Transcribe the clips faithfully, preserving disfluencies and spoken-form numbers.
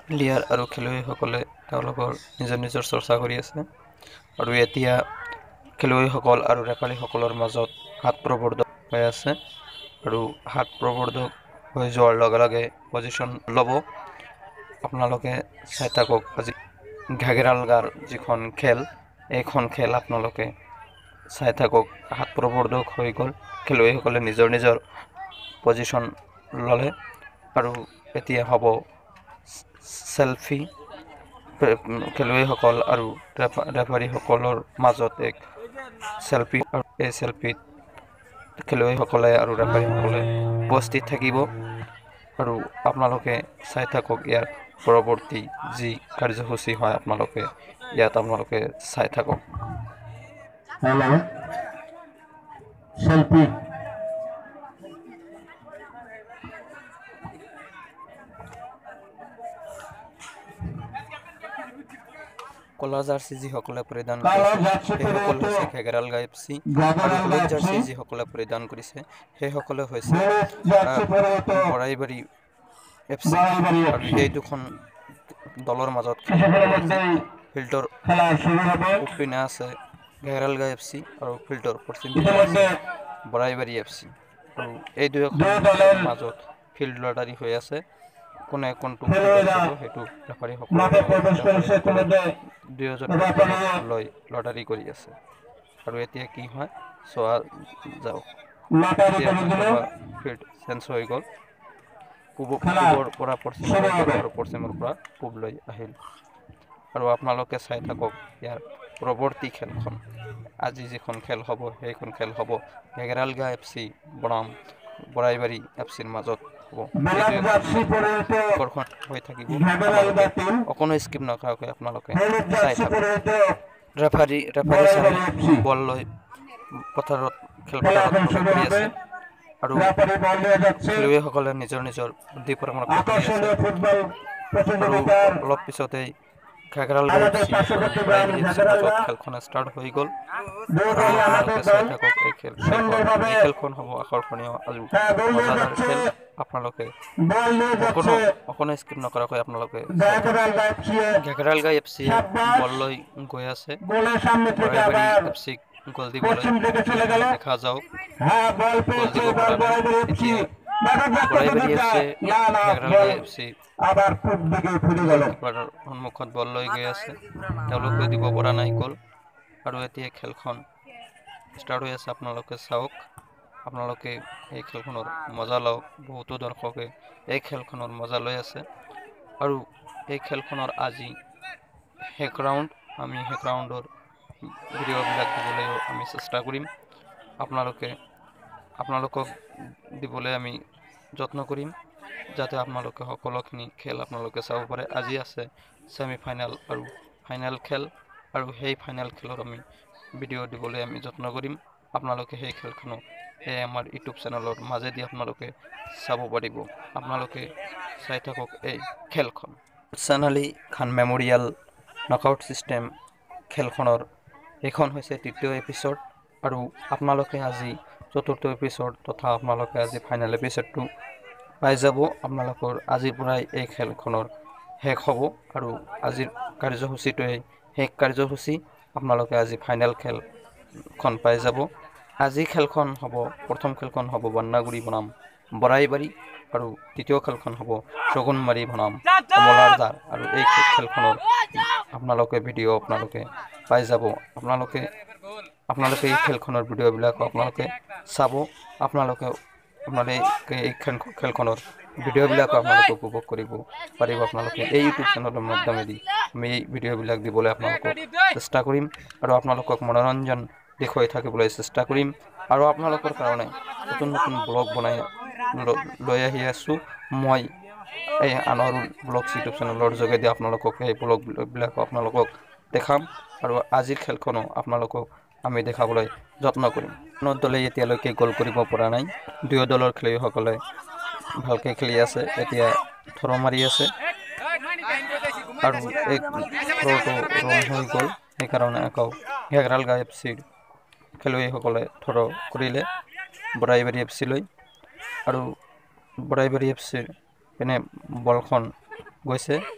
Player আৰু খেলুৱৈসকলে তেওঁলোকৰ নিজৰ নিজৰ চৰ্চা কৰি আছে আৰু এতিয়া খেলুৱৈসকল আৰু ৰেফাৰীসকলৰ মাজত হাত প্ৰৱৰ্তন হৈ আছে আৰু হাত প্ৰৱৰ্তক হৈ যোৱাৰ লগে লগে পজিশ্যন ল'ব। আপোনালোকে চাই থাকক আজি ঘাগেৰালগাৰ যিখন খেল এইখন খেল আপোনালোকে চাই থাকক হাত প্ৰৱৰ্তক হৈ গ'ল খেলুৱৈসকলে নিজৰ নিজৰ পজিশ্যন ল'লে আৰু এতিয়া হ'ব সেলফি খেলুৱৈসকল আৰু ৰেফাৰীসকলৰ মাজত এক সেলফি আৰু এই সেলফিত খেলুৱৈসকলে আৰু ৰেফাৰীসকলে উপস্থিত থাকিব আৰু আপোনালোকে চাই থাকক ইয়াৰ পৰৱৰ্তী যি কাৰ্যসূচী হয় আপোনালোকে ইয়াত আপোনালোকে চাই থাকক। Hello. Selfie. কলা জাৰ্চি যিসকলে পৰিধান কৰিছে সেইসকল হৈছে ঘাগেৰালগা এফ চি আৰু হলুদ জাৰ্চি যিসকলে পৰিধান কৰিছে সেইসকলে হৈছে বৰাইবাৰী এফ চি আৰু এই দুখন দলৰ মাজত খেল ফিল্ডৰ পূব পিনে আছে ঘাগেৰালগা এফ চি আৰু ফিল্ডৰ পশ্চিম পিনে আছে বৰাইবাৰী এফ চি আৰু এই দুয়োখন মাজত ফিল্ড লটাৰী হৈ আছে কোনে কোনটো সেইটো ৰেফাৰীসকলে দুয়োজন লৈ লটাৰী কৰি আছে আৰু এতিয়া কি হয় চোৱা যাওক ফিল্ড চেঞ্জ হৈ গ'ল পূবৰ পৰা পশ্চিমলৈ গ'ল আৰু পশ্চিমৰ পৰা পূবলৈ আহিল আৰু আপোনালোকে চাই থাকক ইয়াৰ পৰৱৰ্তী খেলখন আজি যিখন খেল হ'ব সেইখন খেল হ'ব ঘাগেৰালগা এফ চি বনাম বৰাইবাৰী এফ চিৰ মাজত হ'ব হৈ থাকিব অকণো স্কিপ নকৰাকৈ আপোনালোকে চাই থাকক ৰেফাৰী ৰেফাৰী চাৰে বল লৈ পথাৰত খেলপথাৰত প্ৰৱেশ কৰি আছে আৰু খেলুৱৈসকলে নিজৰ নিজৰ বুদ্ধি পৰামৰ্শ কৰি আছে আৰু অলপ পিছতেই ঘাগেৰালগা এফ চি আৰু বৰাইবাৰী এফ চিৰ মাজত খেলখন ষ্টাৰ্ট হৈ গ'ল আৰু আপোনালোকে চাই থাকক এই খেল এই খেলখন হ'ব আকৰ্ষণীয় আৰু মজাদাৰ খেল আপোনালোকে অকণো অকণো স্কিপ নকৰাকৈ আপোনালোকে ঘাগেৰালগা এফ চি বল লৈ গৈ আছে বৰাইবাৰী এফ চিক গ'ল দিবলৈ দেখা যাওক গ'ল দিব পৰা নাই এতিয়া বৰাইবাৰী এফ চি ঘাগেৰালগা এফ চি গ'লকিপাৰৰ সন্মুখত বল লৈ গৈ আছে তেওঁলোকে দিব পৰা নাই গ'ল আৰু এতিয়া খেলখন ষ্টাৰ্ট হৈ আছে আপোনালোকে চাওক আপোনালোকে এই খেলখনৰ মজা লওক বহুতো দৰ্শকে এই খেলখনৰ মজা লৈ আছে আৰু এই খেলখনৰ আজি শেষ ৰাউণ্ড আমি শেষ ৰাউণ্ডৰ ভিডিঅ'বিলাক দিবলৈ আমি চেষ্টা কৰিম আপোনালোকে আপোনালোকক দিবলৈ আমি যত্ন কৰিম যাতে আপোনালোকে সকলোখিনি খেল আপোনালোকে চাব পাৰে আজি আছে ছেমি ফাইনেল আৰু ফাইনেল খেল আৰু সেই ফাইনেল খেলৰ আমি ভিডিঅ' দিবলৈ আমি যত্ন কৰিম আপোনালোকে সেই খেলখনো এই আমাৰ ইউটিউব চেনেলৰ মাজেদি আপোনালোকে চাব পাৰিব আপোনালোকে চাই থাকক এই খেলখন Hasan Ali Khan memorial knockout system খেলখনৰ এইখন হৈছে তৃতীয় এপিছড আৰু আপোনালোকে আজি চতুৰ্থ এপিছড তথা আপোনালোকে আজি ফাইনেল এপিছডটো পাই যাব আপোনালোকৰ আজিৰ পৰাই এই খেলখনৰ শেষ হ'ব আৰু আজিৰ কাৰ্যসূচীটোৱে শেষ কাৰ্যসূচী আপোনালোকে আজি ফাইনেল খেলখন পাই যাব আজি খেলখন হ'ব প্ৰথম খেলখন হ'ব বান্নাগুৰি বনাম বৰাইবাৰী আৰু দ্বিতীয় খেলখন হ'ব ছগুনমাৰী বনাম কমলাৰজাৰ আৰু এই খেলখনৰ আপোনালোকে ভিডিঅ' আপোনালোকে পাই যাব আপোনালোকে আপোনালোকে এই খেলখনৰ ভিডিঅ'বিলাক আপোনালোকে চাব আপোনালোকে আপোনালোকে এই খেলখনৰ ভিডিঅ'বিলাক আপোনালোকে উপভোগ কৰিব পাৰিব আপোনালোকে এই ইউটিউব চেনেলৰ মাধ্যমেদি আমি এই ভিডিঅ'বিলাক দিবলৈ আপোনালোকক চেষ্টা কৰিম আৰু আপোনালোকক মনোৰঞ্জন দেখুৱাই থাকিবলৈ চেষ্টা কৰিম আৰু আপোনালোকৰ কাৰণে নতুন নতুন ব্লগ বনাই লৈ আহি আছোঁ মই এই আনৰ ব্লগ ইউটিউব চেনেলৰ যোগেদি আপোনালোকক এই ব্লগবিলাক আপোনালোকক দেখাম আৰু আজিৰ খেলখনো আপোনালোকক আমি দেখাবলৈ যত্ন কৰিম কোনো দলে এতিয়ালৈকে গ'ল কৰিব পৰা নাই দুয়ো দলৰ খেলুৱৈসকলে ভালকৈ খেলি আছে এতিয়া থৰ মাৰি আছে আৰু এই থৰটো ৰং হৈ গ'ল সেইকাৰণে আকৌ ঘাগেৰালগা এফ চিৰ খেলুৱৈসকলে থৰ কৰিলে বৰাইবাৰী এফ চিলৈ আৰু বৰাইবাৰী এফ চিৰ পিনে বলখন গৈছে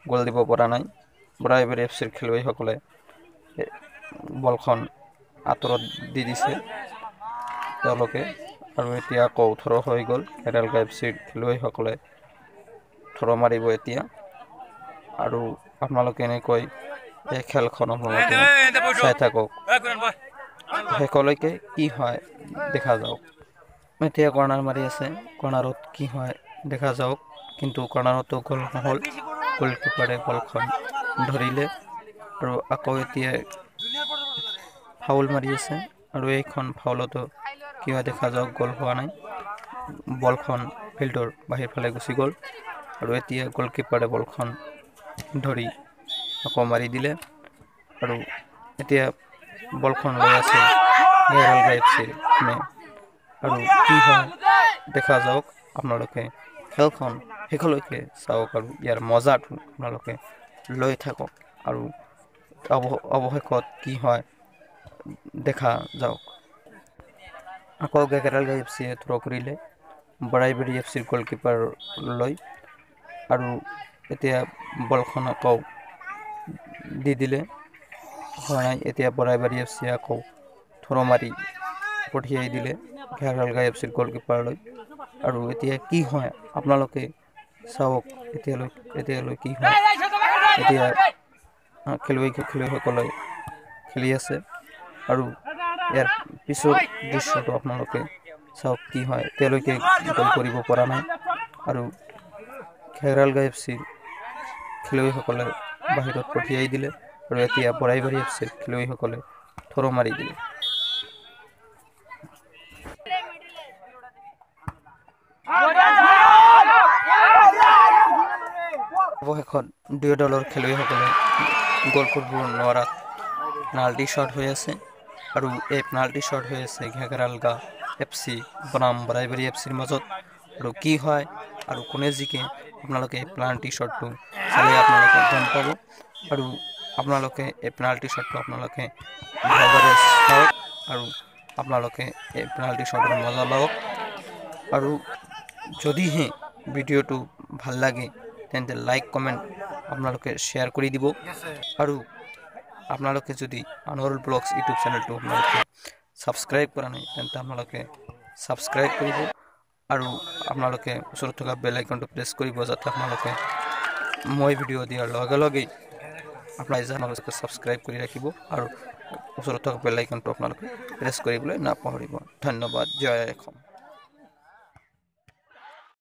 গ'ল দিব পৰা নাই। বৰাইবাৰী এফ চিৰ খেলুৱৈসকলে বলখন আঁতৰত দি দিছে তেওঁলোকে, আৰু এতিয়া আকৌ ওঠৰ হৈ গ'ল। খেৰালগা এফ চিৰ খেলুৱৈসকলে থৰ মাৰিব এতিয়া, আৰু আপোনালোকে এনেকৈ এই খেলখন আপোনালোকে চাই থাকক শেষলৈকে কি হয় দেখা যাওক। এতিয়া কৰ্ণাৰ মাৰি আছে, কৰ্ণাৰত কি হয় দেখা যাওক, কিন্তু কৰ্ণাৰতো গ'ল নহ'ল। গ'লকিপাৰে বলখন ধৰিলে আৰু আকৌ এতিয়া ফাউল মাৰি আছে, আৰু এইখন ফাউলতো কি হয় দেখা যাওক, গ'ল হোৱা নাই। বলখন ফিল্ডৰ বাহিৰ ফালে গুচি গ'ল, আৰু এতিয়া গ'লকিপাৰে বলখন ধৰি আকৌ মাৰি দিলে, আৰু এতিয়া বলখন লৈ আছে খেৰালগা এফ চিৰ টিমে, আৰু কি হয় দেখা যাওক। আপোনালোকে খেলখন শেষলৈকে চাওক আৰু ইয়াৰ মজাটো আপোনালোকে লৈ থাকক, আৰু অৱ অৱশেষত কি হয় দেখা যাওক। আকৌ খেৰালগা এফ চিয়ে থ্ৰ' কৰিলে বৰাইবাৰী এফ চিৰ গ'লকিপাৰলৈ, আৰু এতিয়া বলখন আকৌ দি দিলে হোৱা নাই। এতিয়া বৰাইবাৰী এফ চিয়ে আকৌ থ্ৰ' মাৰি পঠিয়াই দিলে খেৰালগা এফ চিৰ গ'লকিপাৰলৈ, আৰু এতিয়া কি হয় আপোনালোকে চাওক। এতিয়ালৈ এতিয়ালৈ কি হয়, এতিয়া খেলুৱৈ খেলুৱৈসকলে খেলি আছে, আৰু ইয়াৰ পিছৰ দৃশ্যটো আপোনালোকে চাওক কি হয়। এতিয়ালৈকে গ'ল কৰিব পৰা নাই, আৰু খেৰালগা এফ চিৰ খেলুৱৈসকলে বাহিৰত পঠিয়াই দিলে, আৰু এতিয়া বৰাইবাৰী এফ চিৰ খেলুৱৈসকলে থ্ৰ' মাৰি দিলে। অৱশেষত দুয়ো দলৰ খেলুৱৈসকলে গ'ল কৰিব নোৱাৰাত পেনাল্টি শ্বট হৈ আছে, আৰু এই পেনাল্টি শ্বট হৈ আছে খেৰালগা এফ চি বনাম বৰাইবাৰী এফ চিৰ মাজত। আৰু কি হয় আৰু কোনে জিকে আপোনালোকে পেনাল্টি শ্বটটো চালে আপোনালোকে গম পাব, আৰু আপোনালোকে এই পেনাল্টি শ্বটটো আপোনালোকে ভালদৰে চাওক, আৰু আপোনালোকে এই পেনাল্টি শ্বটৰ মজা লওক। আৰু যদিহে ভিডিঅ'টো ভাল লাগে তেন্তে লাইক কমেণ্ট আপোনালোকে শ্বেয়াৰ কৰি দিব, আৰু আপোনালোকে যদি আনোৱাৰুল ব্লগছ ইউটিউব চেনেলটো আপোনালোকে ছাবস্ক্ৰাইব কৰা নাই তেন্তে আপোনালোকে ছাবস্ক্ৰাইব কৰিব, আৰু আপোনালোকে ওচৰত থকা বেল আইকনটো প্ৰেছ কৰিব, যাতে আপোনালোকে মই ভিডিঅ' দিয়াৰ লগে লগেই আপোনালোকে ছাবস্ক্ৰাইব কৰি ৰাখিব, আৰু ওচৰত থকা বেল আইকনটো আপোনালোকে প্ৰেছ কৰিবলৈ নাপাহৰিব। ধন্যবাদ। জয় অসম।